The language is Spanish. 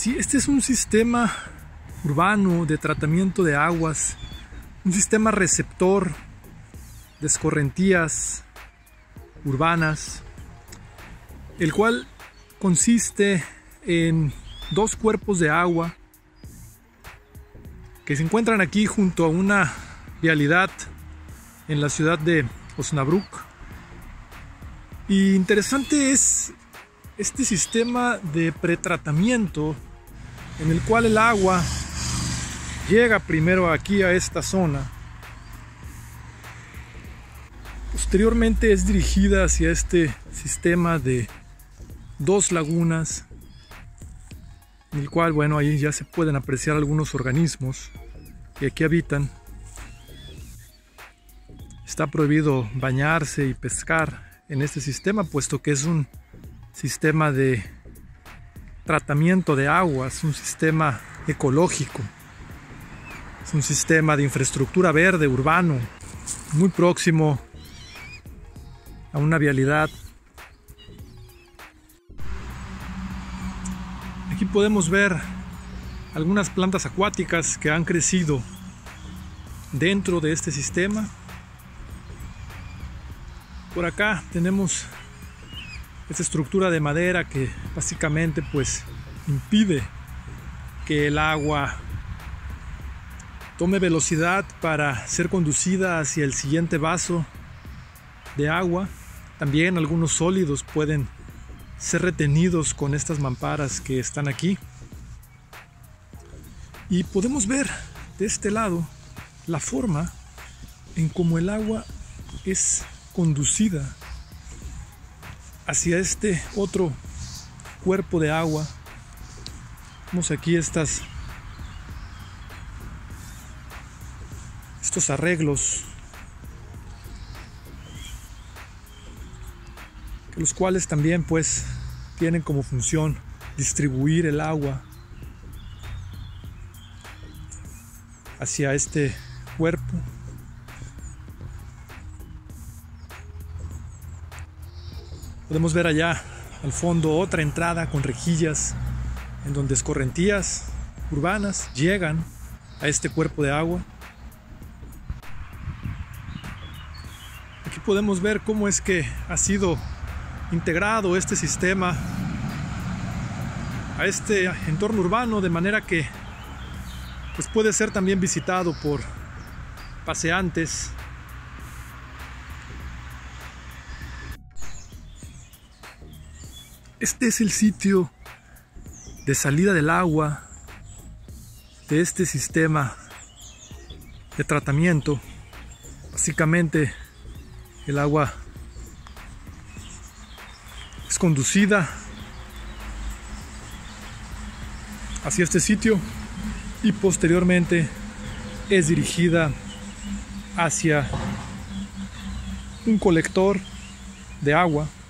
Sí, este es un sistema urbano de tratamiento de aguas, un sistema receptor de escorrentías urbanas, el cual consiste en dos cuerpos de agua que se encuentran aquí junto a una vialidad en la ciudad de Osnabrück. Y interesante es este sistema de pretratamiento en el cual el agua llega primero aquí a esta zona, posteriormente es dirigida hacia este sistema de dos lagunas, en el cual, bueno, ahí ya se pueden apreciar algunos organismos que aquí habitan. Está prohibido bañarse y pescar en este sistema, puesto que es un sistema de tratamiento de aguas, un sistema ecológico, es un sistema de infraestructura verde urbano, muy próximo a una vialidad. Aquí podemos ver algunas plantas acuáticas que han crecido dentro de este sistema. Por acá tenemos esta estructura de madera que básicamente pues impide que el agua tome velocidad para ser conducida hacia el siguiente vaso de agua. También algunos sólidos pueden ser retenidos con estas mamparas que están aquí. Y podemos ver de este lado la forma en cómo el agua es conducida hacia este otro cuerpo de agua. Vemos aquí estos arreglos, los cuales también pues tienen como función distribuir el agua hacia este cuerpo. Podemos ver allá al fondo otra entrada con rejillas en donde escorrentías urbanas llegan a este cuerpo de agua. Aquí podemos ver cómo es que ha sido integrado este sistema a este entorno urbano, de manera que pues puede ser también visitado por paseantes. Este es el sitio de salida del agua de este sistema de tratamiento. Básicamente el agua es conducida hacia este sitio y posteriormente es dirigida hacia un colector de agua